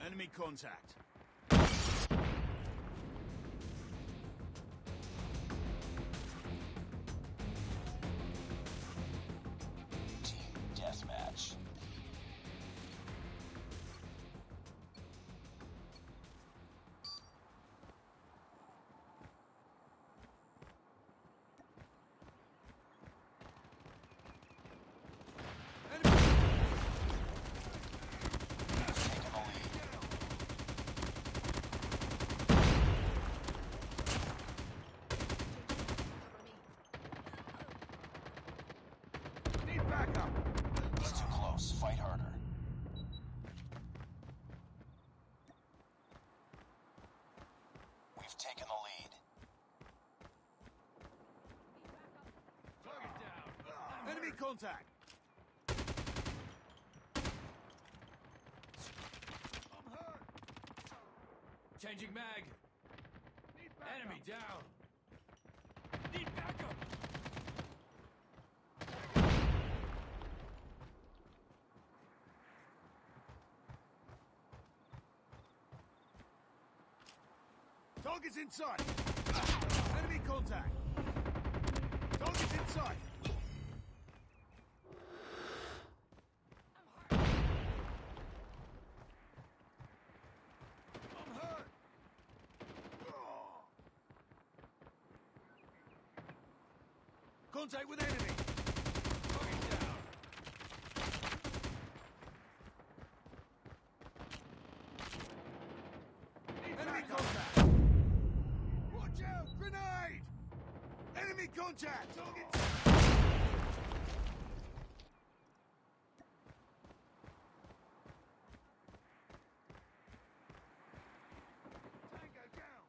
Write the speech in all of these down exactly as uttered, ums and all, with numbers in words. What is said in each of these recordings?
Enemy contact. Team deathmatch. He's too close. Fight harder. We've taken the lead. Target down. Enemy contact. I'm hurt. Changing mag. Enemy down. Need backup. Target's inside. Enemy contact. Target's inside. I'm hurt. Contact with enemy. Target down. Enemy contact. Watch out! Grenade! Enemy contact! Target! Tango down!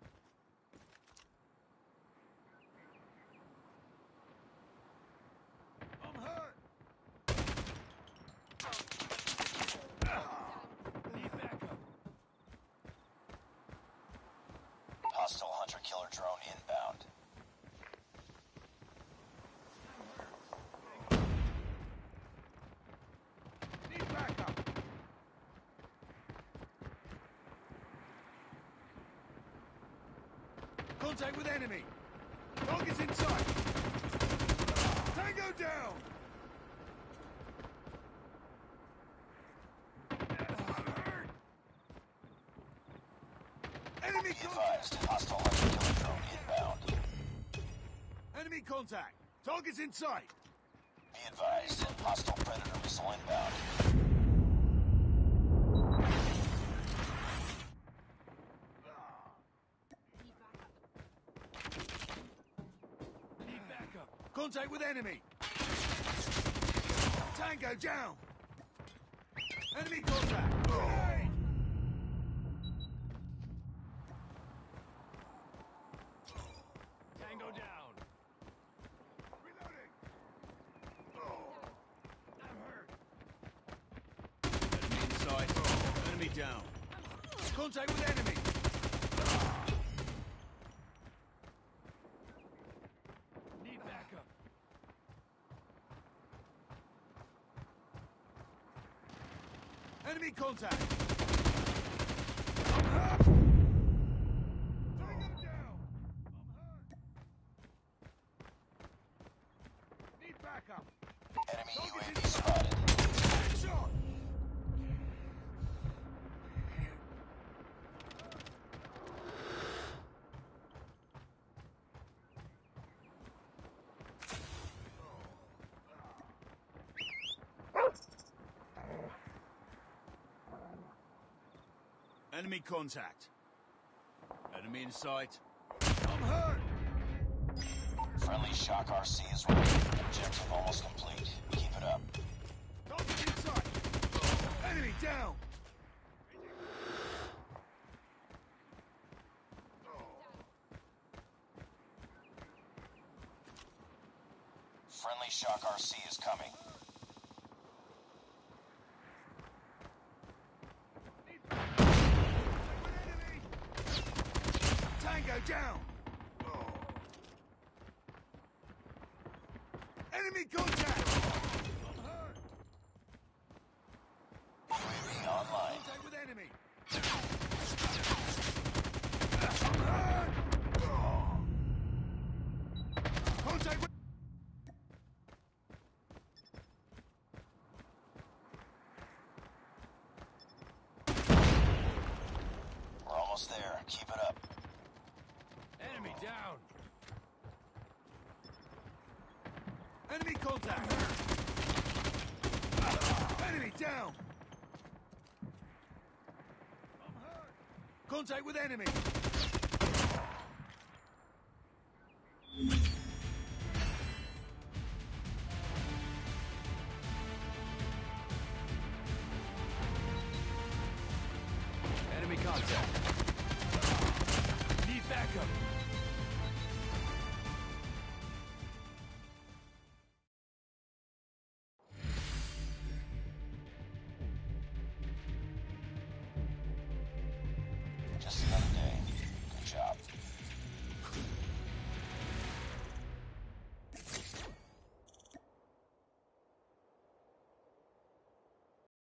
I'm hurt! Need backup! Hostile hunter-killer drone inbound. Need backup! Contact with enemy! Target's inside! Tango down! I'm hurt! Enemy Be contact! advised, hostile hunter-killer drone inbound. Enemy contact! Target's in sight! Be advised, hostile predator missile inbound. Need backup! Contact with enemy! Tango down! Enemy contact! Grenade! Tango down! Reloading! I'm hurt! Enemy inside. Enemy down. Contact with enemy! Need backup! Enemy contact! I'm hurt! Tango down! I'm hurt! Need backup! Enemy U A V spotted. Shot! Enemy contact. Enemy in sight. I'm hurt! Friendly shock R C is ready. Objective almost complete. Keep it up. Target in sight. Enemy down! Friendly shock R C is coming. Tango down! Enemy contact! I'm hurt! U A V online. Contact with enemy! Enemy contact! Enemy down! I'm hurt! Contact with enemy! Enemy contact. Need backup.